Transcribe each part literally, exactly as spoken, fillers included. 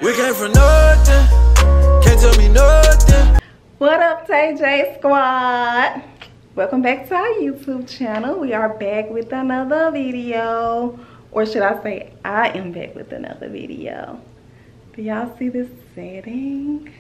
We came from nothing, can't tell me nothing. What up, Tay J Squad? Welcome back to our YouTube channel. We are back with another video. Or should I say, I am back with another video. Do y'all see this setting?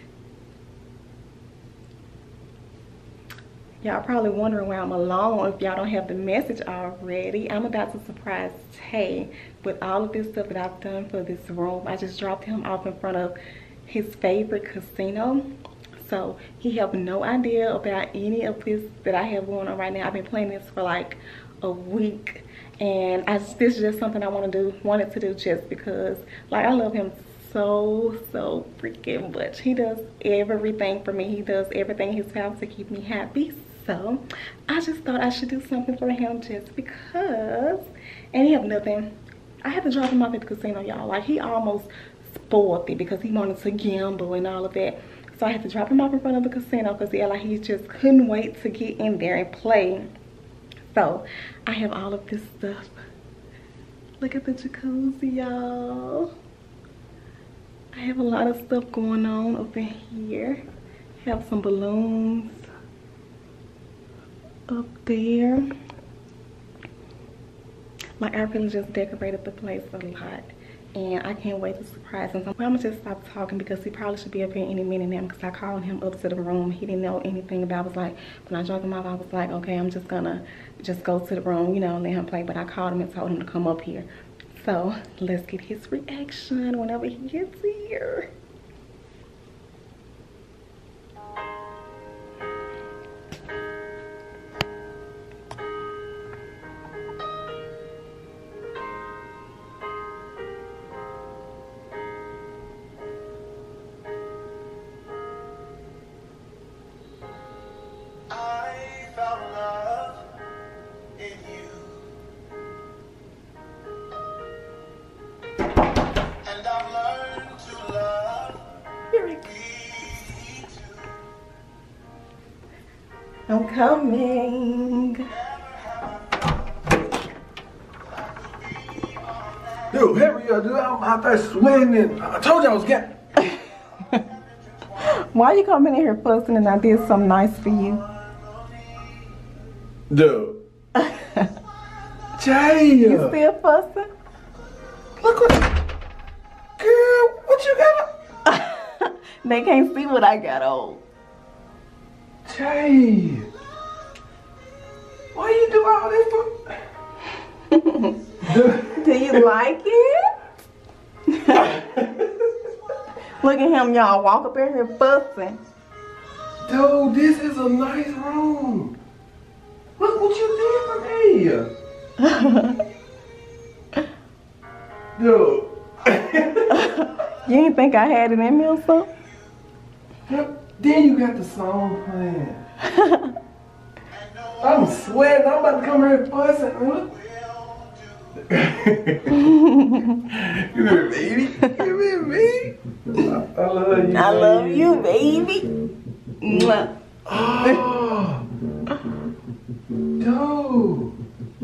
Y'all probably wondering why I'm alone if y'all don't have the message already. I'm about to surprise Tay with all of this stuff that I've done for this room. I just dropped him off in front of his favorite casino. So he have no idea about any of this that I have going on right now. I've been playing this for like a week. And I just, this is just something I want to do, wanted to do just because like I love him so, so freaking much. He does everything for me. He does everything in his house to keep me happy. So I just thought I should do something for him just because. And he have nothing. I had to drop him off at the casino, y'all. Like he almost spoiled it because he wanted to gamble and all of that. So I had to drop him off in front of the casino because yeah, like he just couldn't wait to get in there and play. So I have all of this stuff. Look at the jacuzzi, y'all. I have a lot of stuff going on over here. Have some balloons up there. Like I really just decorated the place a lot. And I can't wait to surprise him. So I'm gonna just stop talking because he probably should be up here any minute now because I called him up to the room. He didn't know anything about it. I was like, when I dropped him off, I was like, okay, I'm just gonna just go to the room, you know, and let him play. But I called him and told him to come up here. So let's get his reaction whenever he gets here. I'm coming. Dude, hurry up, dude. I'm out there sweating and I told you I was getting. Why you coming in here fussing and I did something nice for you? Dude. Jay. You still fussing? Look what. Girl, what you got? They can't see what I got on. Jay. Why you do all this for? Do you like it? Look at him, y'all. Walk up in here fussing. Dude, this is a nice room. Look what you did for me. Dude. You didn't think I had it in me or something? Then you got the song playing. I'm sweating. I'm about to come here fussing. Look. Come here, baby. Come here, baby. I, I love you. I baby. love you, baby. Mwah. Oh. Dude.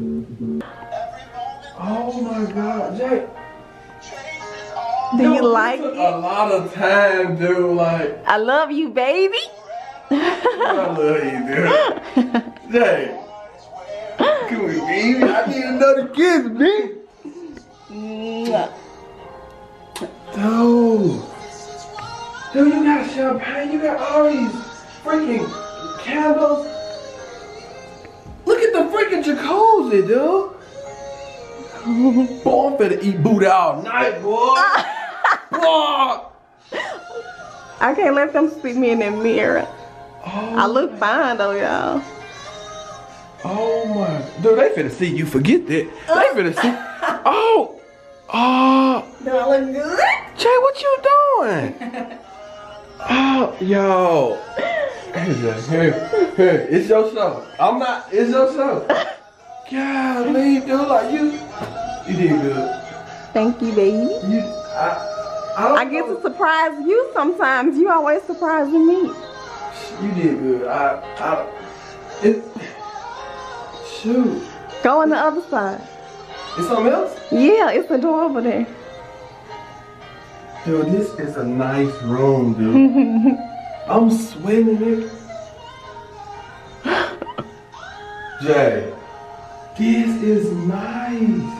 Oh my God, Jay. Do Dude, you like took it? A lot of time, dude. Like. I love you, baby. I love you, dude. Jay. Come here, baby. I need another kiss, baby. Mwah. Dude. Dude, you got champagne. You got all these freaking candles. Look at the freaking jacuzzi, dude. Boy, I'm finna eat booty all night, boy. Boy. I can't let them see me in that mirror. Oh, I look fine though, y'all. Oh my. Dude, they finna see you. Forget that. They finna see. Oh. Oh. Do I look good? Jay, what you doing? Oh, yo. Here, here. It's your show. I'm not. It's your show. Golly, dude, like you. You did good. Thank you, baby. You. I. I, don't I get know. to surprise you sometimes. You always surprising me. You did good. I. I. It. Shoot. Go on the other side. It's something else? Yeah, it's the door over there. Dude, this is a nice room, dude. I'm sweating it. Jay, this is nice.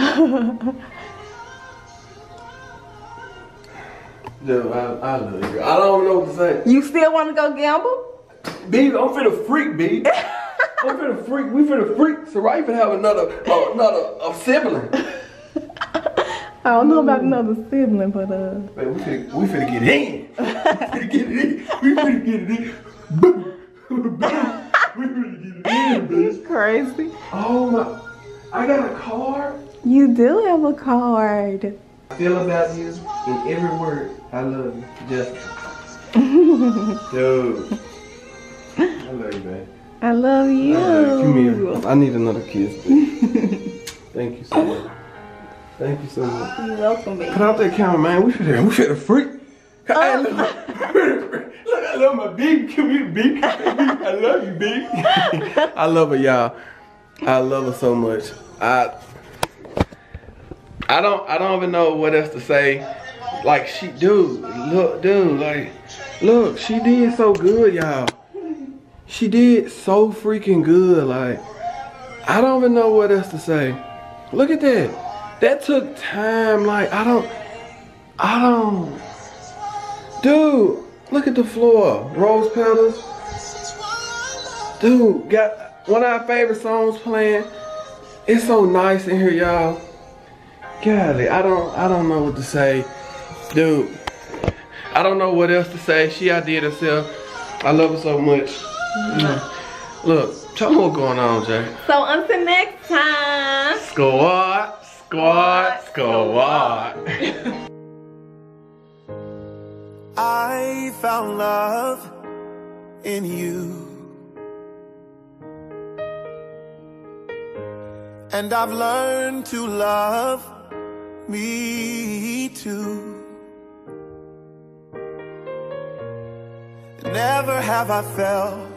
Dude, I, I love you. I don't know what to say. You still want to go gamble? B, I'm finna freak, B. I'm finna freak. We finna freak. So right, finna have another, uh, another a sibling. I don't know about another sibling, but uh. Man, we finna, we finna get it in. We finna get it in. We finna get it in. Boom. Boom. We finna get it in, bitch. Crazy. Oh my! I got a card. You do have a card. I feel about you in every word. I love you, Justin. Dude, I love you, man. I love you. I love you. Come here. I need another kiss, babe. Thank you so much. Thank you so much. You're welcome, baby. Put out that camera, man. We finna, we finna freak. Oh. I love Look, I love my baby. Come here, baby. I love you, baby. I love her, y'all. I love her so much. I I don't I don't even know what else to say. Like she dude, look, dude, like look, she did so good, y'all. She did so freaking good. Like I don't even know what else to say. Look at that. That took time. Like I don't I don't dude, look at the floor. Rose petals. Dude, got one of our favorite songs playing. It's so nice in here, y'all. Golly, I don't I don't know what to say. Dude, I don't know what else to say. She outdid herself. I love her so much. Mm. Look, tell me what's going on, Jay. So until next time. Squad, squad, squad. I found love in you. And I've learned to love me too. Never have I felt